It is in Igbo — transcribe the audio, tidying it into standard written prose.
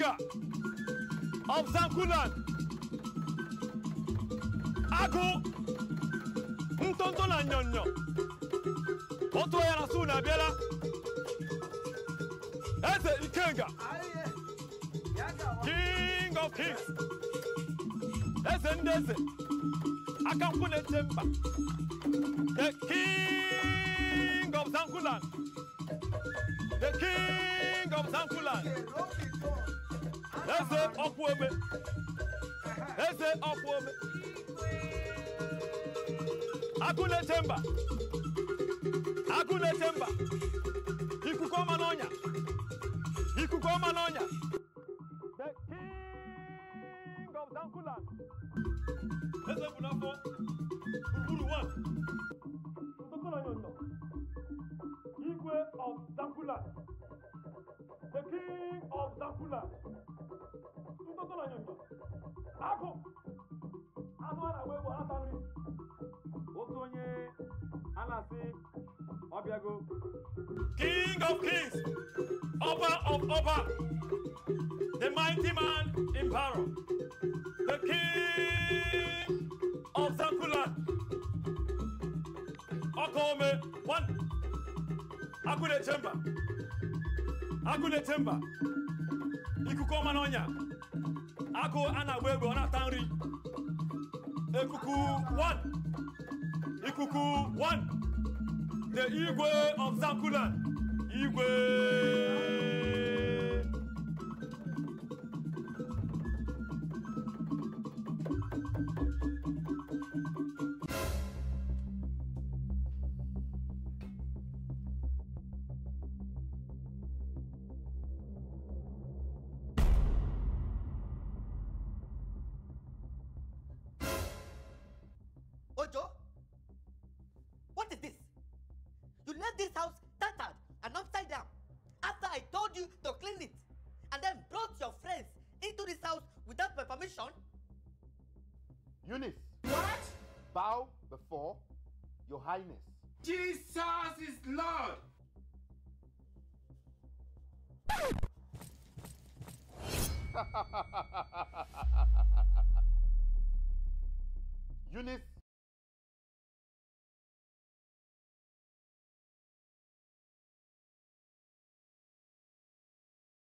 Ikenga of Zankulan. Agu Ntonto na Nyonyo. Oto ya na suna biela. Eze Ikenga. King of Kings. Eze Ndeze. Akampune Temba. The King of Zankulan. The King of Zankulan. Eze Okwome. Eze Okwome. Akune Temba. Akune Temba. Ikukoma Nonya. Ikukoma Nonya. The King of Zankulan. Eze Bunafo. Buru one. Ntokola Nyondo. Igwe of Zankulan. The King of Zankulan. Ntokola Nyondo. Ako. Anwara webo atari. Otonye Anasi Obiago. King of Kings. Oba of Oba. The mighty man in power. The King of Zankulan. Okome one. Akune Temba. Akune Temba. Ikukoma Nonya. Ako Anawego Onatanri. Ekuku one. Ikuku one. The Igwe of Zankulan. Igwe. Ojo, what is this? You left this house tattered and upside down after I told you to clean it, and then brought your friends into this house without my permission? Eunice. What? Bow before your highness. Jesus is Lord. Eunice